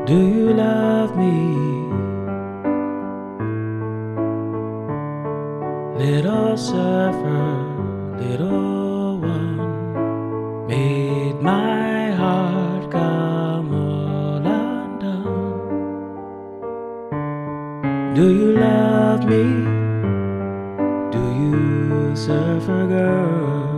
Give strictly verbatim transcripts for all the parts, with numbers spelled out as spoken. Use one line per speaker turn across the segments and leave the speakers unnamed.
Do you love me? Little surfer, little one, made my heart come all undone. Do you love me? Do you, surfer girl?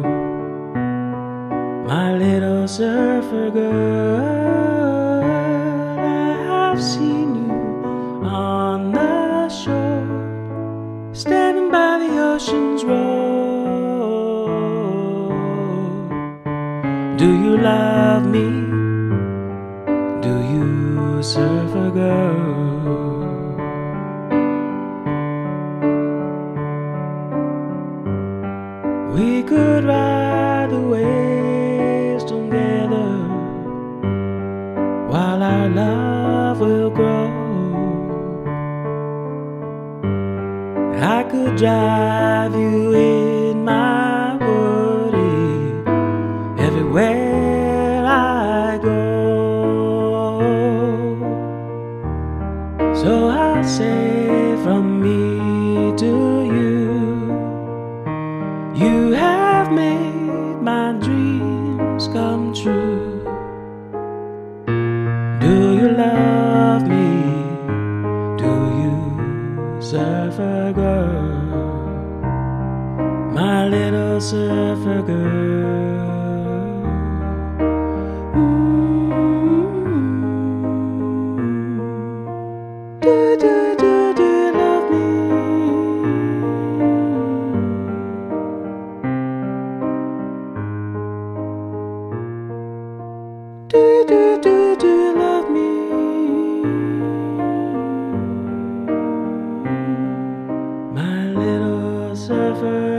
My little surfer girl, I've seen you on the shore, standing by the ocean's roar. Do you love me? Do you, surfer girl? We could ride the waves together while our love will grow. I could drive you in my woody everywhere I go. So I say from me to you, you have made my dreams come true. Do you love me? Do you, surfer girl? My little surfer girl. Mm-hmm. Do, do, do, do you love me? Do, do, do, do you love me? My little surfer